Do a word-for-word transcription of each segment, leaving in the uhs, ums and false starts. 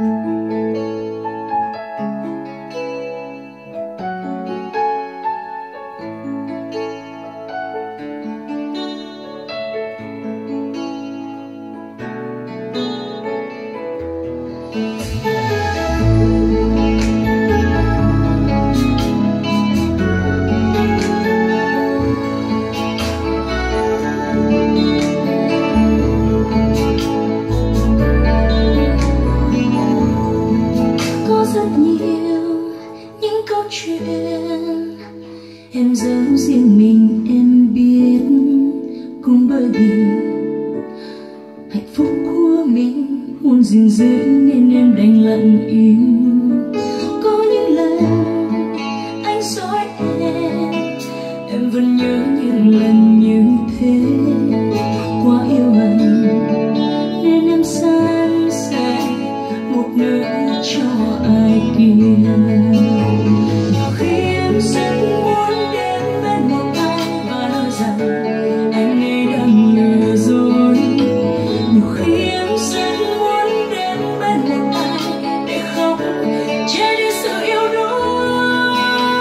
Em giấu riêng mình em biết, cũng bởi vì hạnh phúc của mình muốn gìn giữ nên em đành lặng im. Có những lần anh dối em, em vẫn nhớ những lần như thế. Quá yêu anh nên em sẵn sàng một nửa cho ai kia. Nhiều khi em rất muốn đến bên một ai và nói rằng anh ấy đang lừa dối. Nhiều khi em rất muốn đến bên một ai để khóc che đi sự yêu đuối.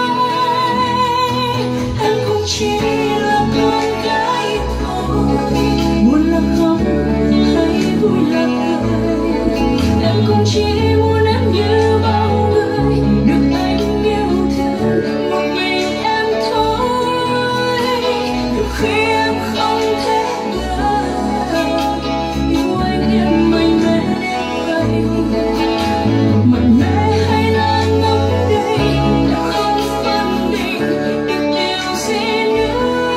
Em cũng chỉ là con gái thôi, buồn là khóc hay vui là cười. Em cũng chỉ muốn em như bao người được anh yêu thương một mình em thôi. Nhiều khi em không thể ngờ yêu anh em mạnh mẽ đến vậy. Mạnh mẽ hay là ngốc đây em không phân định được điều gì nữa.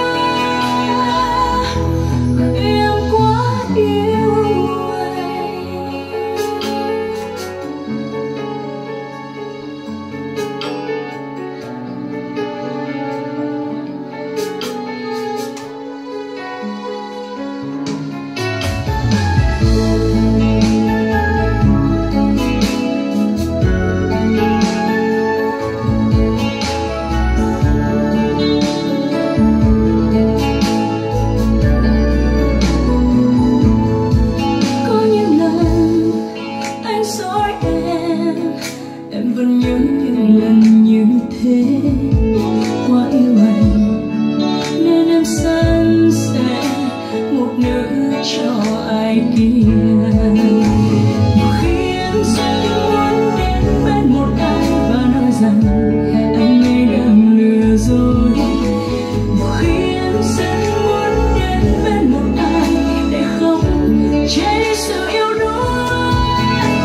Em quá yêu anh. Có những lần anh dối em, em vẫn nhớ những lần như thế. Quá yêu anh nên em sẵn sàng một nửa cho ai kia. Nhiều khi em rất muốn đến bên một ai và nói rằng anh ấy đang lừa dối. Nhiều khi em rất muốn đến bên một ai để không che đi sự yêu đuối.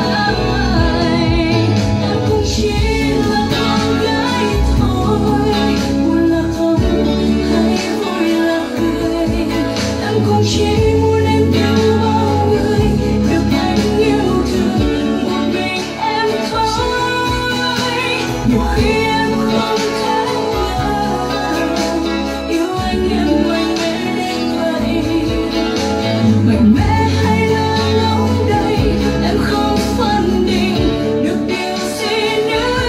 Em cũng chỉ là con gái thôi, buồn là khóc hay vui là cười. Em cũng chỉ muốn em như bao người được anh yêu thương một mình em thôi. Nhiều khi em không thể ngờ yêu anh em mạnh mẽ đến vậy. Mạnh mẽ hay là ngốc đây em không phân định được điều gì nữa.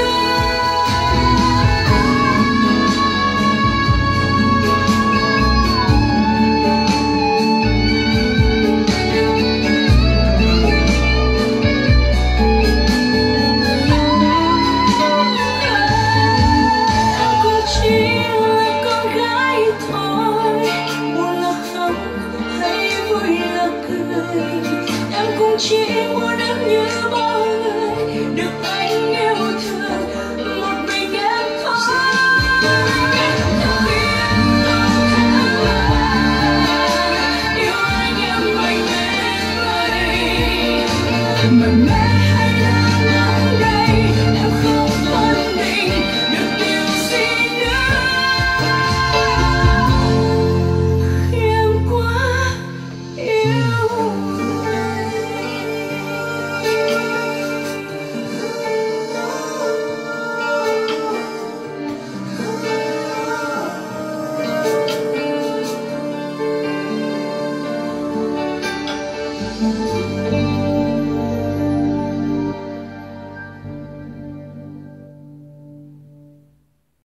Em cũng chỉ là con gái thôi, buồn là khóc hay vui là cười. Em cũng chỉ muốn em như bao